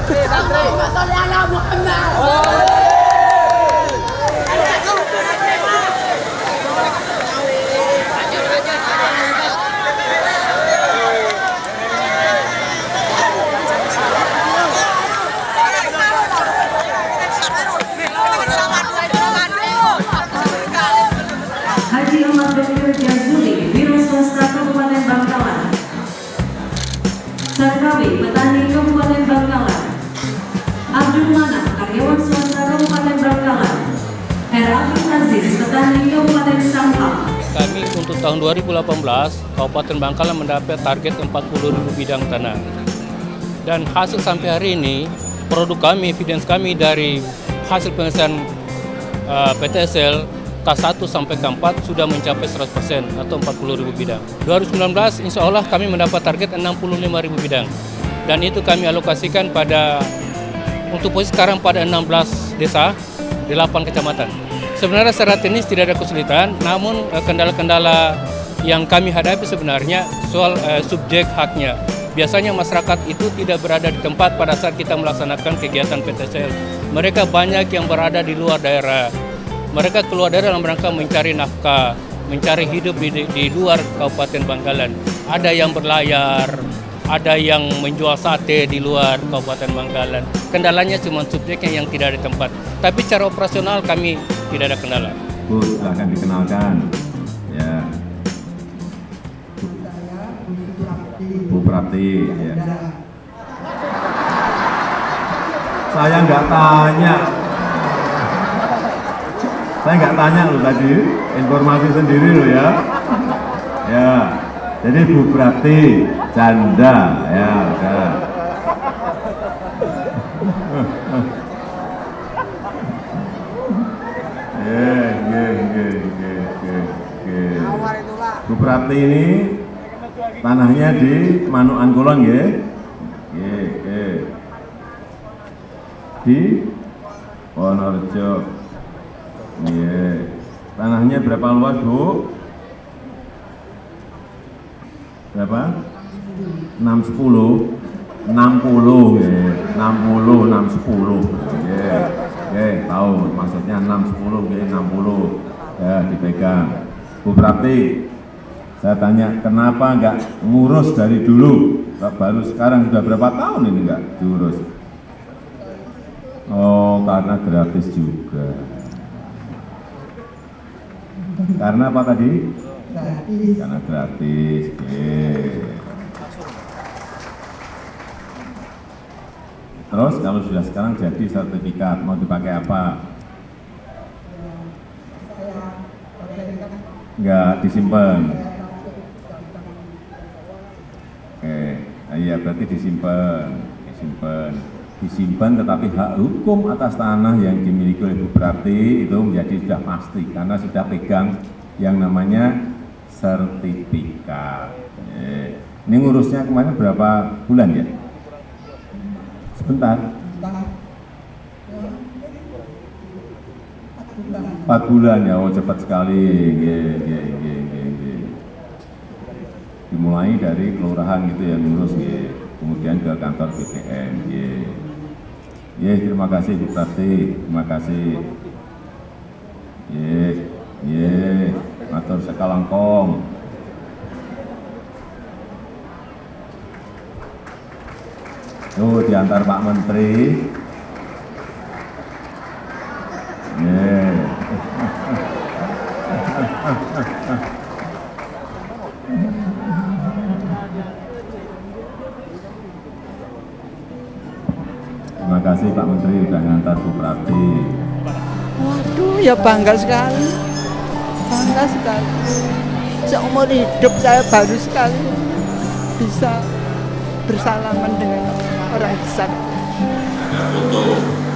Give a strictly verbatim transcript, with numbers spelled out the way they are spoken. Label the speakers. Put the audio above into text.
Speaker 1: Haji Ahmad Dokter Jazuli, Biro Swasta Kabupaten Bangkalan. Sarkawi, Petani Kabupaten Bangkalan. Abdul Manaf, Karyawan Swasta Kabupaten Bangkalan. Herafil Aziz, Petani Kabupaten Sampang.
Speaker 2: Kami untuk tahun dua ribu delapan belas, Kabupaten Bangkalan mendapat target empat puluh ribu bidang tanah. Dan hasil sampai hari ini, produk kami, evidence kami dari hasil penelitian uh, P T S L K satu sampai K empat sudah mencapai seratus persen atau empat puluh ribu bidang. dua ribu sembilan belas insya Allah kami mendapat target enam puluh lima ribu bidang. Dan itu kami alokasikan pada, untuk posisi sekarang pada enam belas desa, delapan kecamatan. Sebenarnya secara teknis tidak ada kesulitan, namun kendala-kendala yang kami hadapi sebenarnya soal uh, subjek haknya. Biasanya masyarakat itu tidak berada di tempat pada saat kita melaksanakan kegiatan P T S L. Mereka banyak yang berada di luar daerah. Mereka keluar daerah dalam rangka mencari nafkah, mencari hidup di, di luar Kabupaten Bangkalan. Ada yang berlayar, ada yang menjual sate di luar Kabupaten Bangkalan. Kendalanya cuma subjeknya yang tidak ada tempat. Tapi cara operasional kami tidak ada kendala.
Speaker 3: Bu, silahkan dikenalkan. Ya. Bu Prapti. Ya. Saya nggak tanya. Saya nggak tanya loh tadi, informasi sendiri loh ya. Ya, jadi Bu Prapti, janda, ya udah. Ye, ye, ye, ye, ye, ye. Bu Prapti ini tanahnya di Manukan Kulon ya. Ye, ye. Di Wonorejo. Iya, tanahnya berapa luas Bu? Berapa? enam sepuluh, enam puluh, ya, enam puluh, enam sepuluh, ya, ya, tahu maksudnya enam sepuluh, ya, enam puluh, ya dipegang. Bu Prapti, saya tanya kenapa nggak ngurus dari dulu? Baru sekarang sudah berapa tahun ini nggak diurus? Oh, karena gratis juga. Karena apa tadi? Gratis. Karena gratis. Okay. Terus kalau sudah sekarang jadi sertifikat, mau dipakai apa? Enggak disimpan. Oke, okay. Nah, iya berarti disimpan, disimpan. disimpan tetapi hak hukum atas tanah yang dimiliki oleh Bu Prapti itu menjadi sudah pasti karena sudah pegang yang namanya sertifikat. Ini ngurusnya kemarin berapa bulan ya? Sebentar. Empat bulan ya, oh cepat sekali. Dimulai dari kelurahan gitu ya ngurus, kemudian ke kantor B P N. Ya, terima kasih Bu Prapti, terima kasih. Ya, ya, matur sekalangkong. Tuh diantar Pak Menteri. Ya. Terima kasih Pak Menteri sudah ngantar Bu Prapti.
Speaker 4: Waduh, ya bangga sekali, bangga sekali. Seumur hidup saya baru sekali bisa bersalaman dengan orang besar.
Speaker 3: Ada foto